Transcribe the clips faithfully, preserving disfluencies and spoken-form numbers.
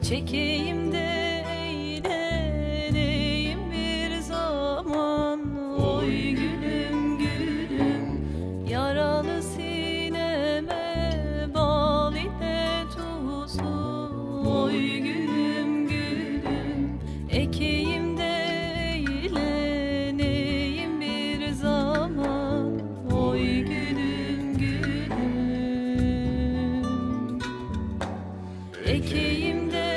Çekeyim de eğleneyim bir zaman. Oy gülüm gülüm, yaralı sineme bal ile tuzlu. Oy gülüm gülüm, ekeyim de eğleneyim bir zaman. Oy gülüm gülüm, ekeyim de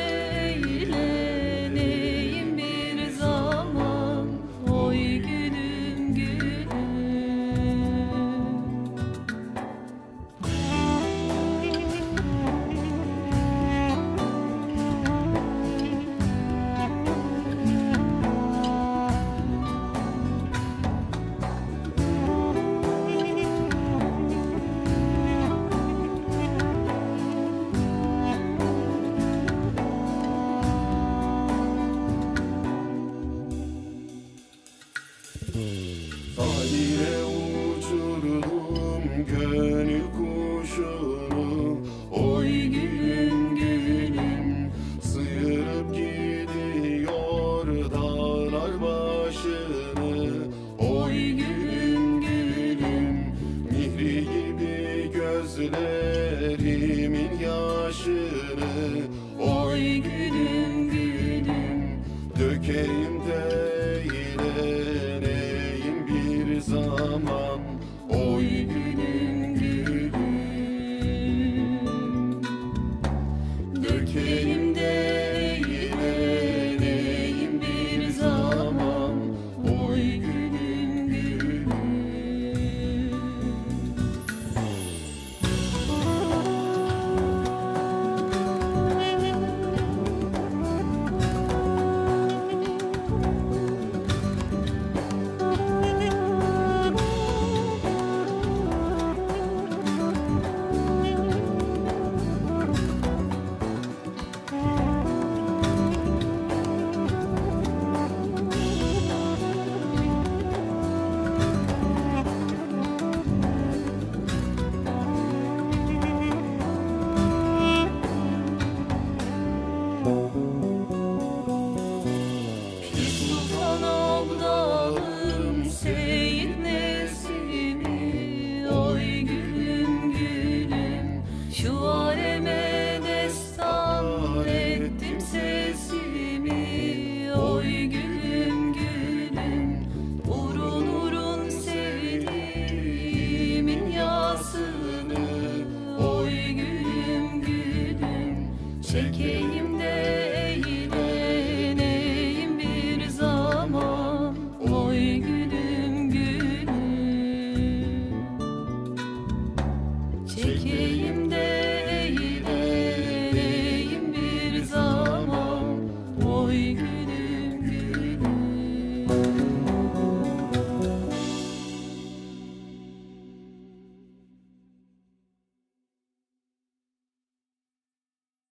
eğleneyim bir zaman. Oy gülüm gülüm. Daire uçurdum gönül kuşunu. Oy gülüm gülüm, sıyırıp gidiyor dağlar başını. Oy gülüm gülüm, mihri gibi gözlerimin yaşını. Oy gülüm gülüm, dökeyim de eğleneyim bir zaman. Oy gülüm gülüm, dökeyim de eğleneyim bir zaman. Oy gülüm gülüm. Sultan Abdalım Seyyid Nesimi. Oy gülüm gülüm, şu aleme destan ettim sesimi. Oy gülüm gülüm, urun urun sevdiğimin yasını. Oy gülüm gülüm, çekeyim de eğleneyim bir zaman. Oy gülüm gülüm, çekeyim de